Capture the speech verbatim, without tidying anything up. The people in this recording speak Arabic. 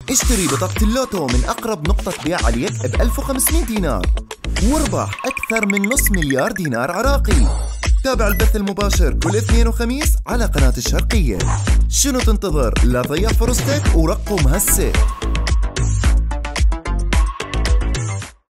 اشتري بطاقة اللوتو من أقرب نقطة بيع على اليد ب ألف وخمسمئة دينار واربح أكثر من نص مليار دينار عراقي. تابع البث المباشر كل اثنين وخميس على قناة الشرقية. شنو تنتظر؟ لا تضيع فرصتك ورقم هسه.